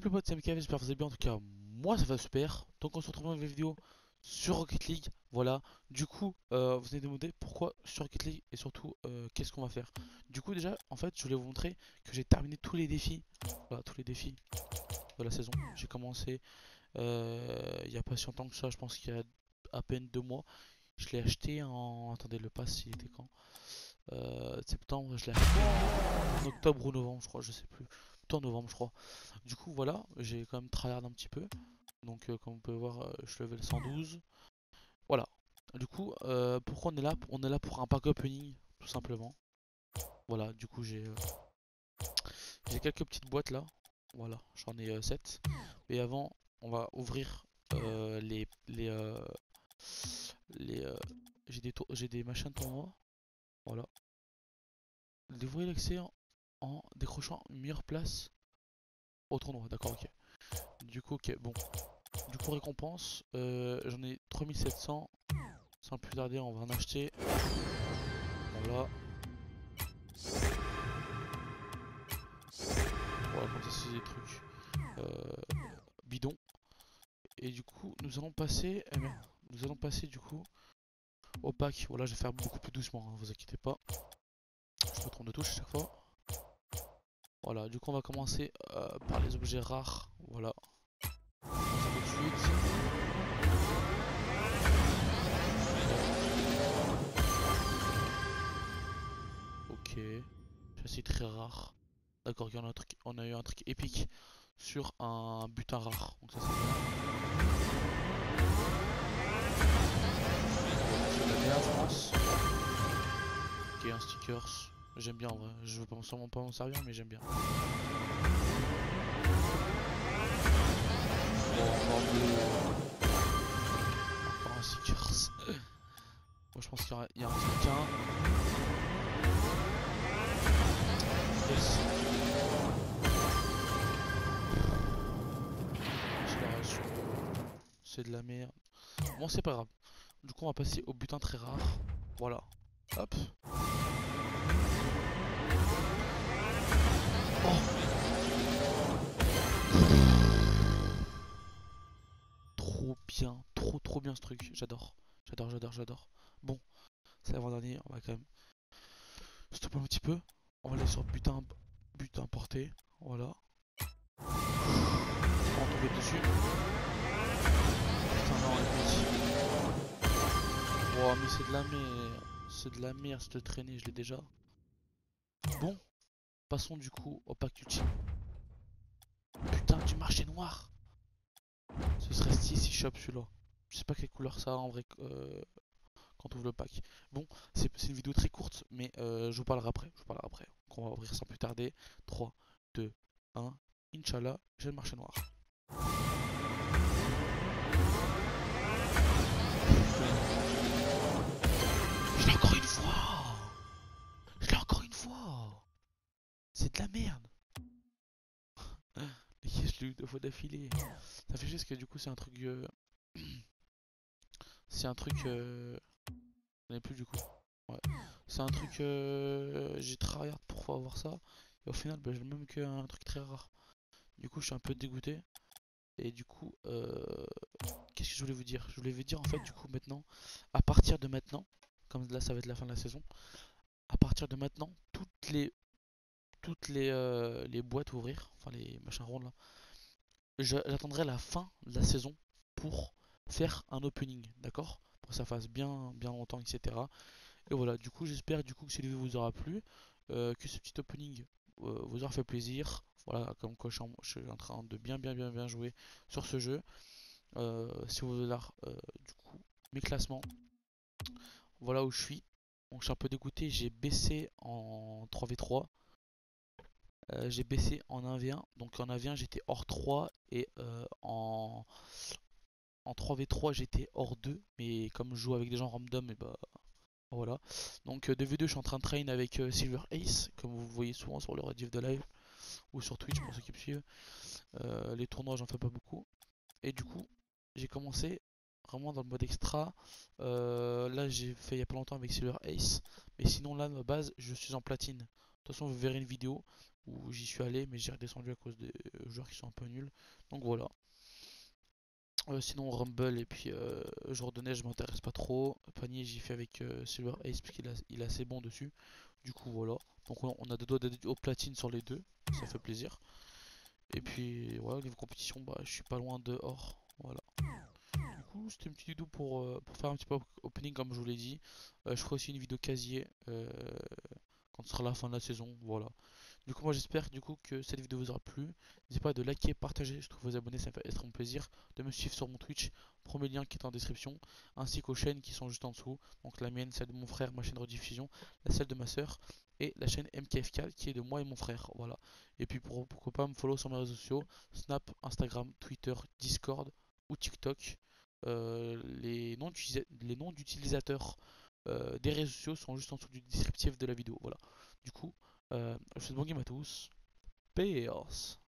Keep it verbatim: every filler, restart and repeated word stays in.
les potes, c'est M K V, j'espère que vous allez bien. En tout cas, moi ça va super. Donc on se retrouve dans une nouvelle vidéo sur Rocket League. Voilà. Du coup, euh, vous allez demander pourquoi sur Rocket League et surtout euh, qu'est-ce qu'on va faire. Du coup, déjà, en fait, je voulais vous montrer que j'ai terminé tous les défis. Voilà, tous les défis de la saison. J'ai commencé euh, il y a pas si longtemps que ça, je pense qu'il y a à peine deux mois. Je l'ai acheté en. Attendez, le pass, il était quand euh, Septembre, je l'ai acheté en octobre ou novembre, je crois, je sais plus. Plutôt en novembre, je crois. Du coup, voilà, j'ai quand même tryhard un petit peu. Donc, euh, comme vous pouvez voir, euh, je suis level cent douze. Voilà. Du coup, euh, pourquoi on est là? On est là pour un pack opening, tout simplement. Voilà, du coup, j'ai euh, j'ai quelques petites boîtes là. Voilà, j'en ai euh, sept. Mais avant, on va ouvrir euh, les. les, euh, les euh, j'ai des, tour- j'ai des machins de tournoi. Voilà. Dévoiler l'accès en, en décrochant une meilleure place au tournoi. D'accord, ok. Du coup, ok, bon. Du coup, récompense, euh, j'en ai trois mille sept cents. Sans plus tarder, on va en acheter. Voilà. Voilà, comme ça, c'est des trucs euh, bidons. Et du coup, nous allons passer. Eh merde, nous allons passer du coup au pack. Voilà, je vais faire beaucoup plus doucement, hein, vous inquiétez pas. Je me trompe de touche à chaque fois. Voilà, du coup, on va commencer euh, par les objets rares. Voilà. On commence tout de suite. Ok. C'est très rare. D'accord, on a, un truc, on a eu un truc épique sur un butin rare. Donc ça c'est bien. C'est de la merde, je pense. Ok, un stickers. J'aime bien en vrai. Je veux pas, sûrement pas m'en servir, mais j'aime bien. Bon, encore bleu. Encore un stickers. Moi je pense qu'il y, aura- il y a un requin. Yes. Accélération. C'est de la merde. Bon, c'est pas grave. Du coup, on va passer au butin très rare. Voilà. Hop. Trop bien, trop trop bien ce truc, j'adore, j'adore, j'adore, j'adore. Bon, c'est l'avant-dernier, on va quand même stopper un petit peu. On va aller sur butin, butin porté, voilà. On va tomber dessus. Putain non, écoute. Oh mais c'est de la merde, c'est de la merde cette traînée, je l'ai déjà. Bon, passons du coup au pack ultime. Putain du marché noir. Ce serait stylé si je chope celui-là. Je sais pas quelle couleur ça a en vrai euh, quand on ouvre le pack. Bon, c'est une vidéo très courte, mais euh, je vous parlerai après. Je vous parlerai après. Donc on va ouvrir sans plus tarder. trois, deux, un. Inch'Allah, j'ai le marché noir. Je l'ai encore une fois. Je l'ai encore une fois. C'est de la merde. Les caisses, je l'ai eu deux fois d'affilée. Ça fait juste que du coup, c'est un truc. Euh... c'est un truc. Euh... J'en ai plus du coup. Ouais. C'est un truc. Euh... J'ai travaillé pour avoir ça. Et au final, bah, j'ai le même qu'un truc très rare. Du coup, je suis un peu dégoûté. Et du coup, euh, qu'est-ce que je voulais vous dire? Je voulais vous dire en fait, du coup, maintenant, à partir de maintenant, comme là ça va être la fin de la saison, à partir de maintenant, toutes les, toutes les, euh, les boîtes ouvrir, enfin les machins ronds là, j'attendrai la fin de la saison pour faire un opening, d'accord? Pour que ça fasse bien, bien longtemps, et cetera. Et voilà, du coup, j'espère du coup que cette vidéo vous aura plu, euh, que ce petit opening euh, vous aura fait plaisir. Voilà, comme quoi je suis, en, je suis en train de bien, bien, bien, bien jouer sur ce jeu. Euh, si vous voulez voir euh, du coup mes classements, voilà où je suis. Donc je suis un peu dégoûté, j'ai baissé en trois v trois, euh, j'ai baissé en un v un, donc en un v un j'étais hors trois et euh, en, en trois v trois j'étais hors deux, mais comme je joue avec des gens random, et bah voilà. Donc euh, de v deux je suis en train de train avec euh, Silver Ace, comme vous voyez souvent sur le rediff de live ou sur Twitch pour ceux qui me suivent. Euh, les tournois j'en fais pas beaucoup. Et du coup, j'ai commencé vraiment dans le mode extra. Euh, là, j'ai fait il y a pas longtemps avec Silver Ace. Mais sinon, là, de base, je suis en platine. toute façon, vous verrez une vidéo où j'y suis allé, mais j'ai redescendu à cause des euh, joueurs qui sont un peu nuls. Donc voilà. Euh, sinon Rumble et puis euh, joueur de neige je m'intéresse pas trop. Panier j'y fais avec euh, Silver Ace parce qu'il a- il est assez bon dessus. Du coup voilà. Donc on, on a deux doigts d'être au platine sur les deux. Ça fait plaisir. Et puis voilà, au niveau compétition, bah je suis pas loin de or. Voilà. Du coup c'était une petite vidéo pour, euh, pour faire un petit peu opening comme je vous l'ai dit. Euh, je ferai aussi une vidéo casier euh, quand ce sera la fin de la saison. Voilà. Du coup, moi j'espère du coup que cette vidéo vous aura plu. N'hésitez pas à de liker, partager, je trouve vous abonner, ça me fait extrêmement plaisir. De me suivre sur mon Twitch, premier lien qui est en description, ainsi qu'aux chaînes qui sont juste en dessous. Donc la mienne, celle de mon frère, ma chaîne de rediffusion, la celle de ma soeur, et la chaîne M K F K qui est de moi et mon frère. Voilà. Et puis pour, pourquoi pas me follow sur mes réseaux sociaux, Snap, Instagram, Twitter, Discord ou TikTok. Euh, les noms d'utilisa- les noms d'utilisateurs euh, des réseaux sociaux sont juste en dessous du descriptif de la vidéo. Voilà. Du coup, euh, je vous souhaite bon game à tous. Peace.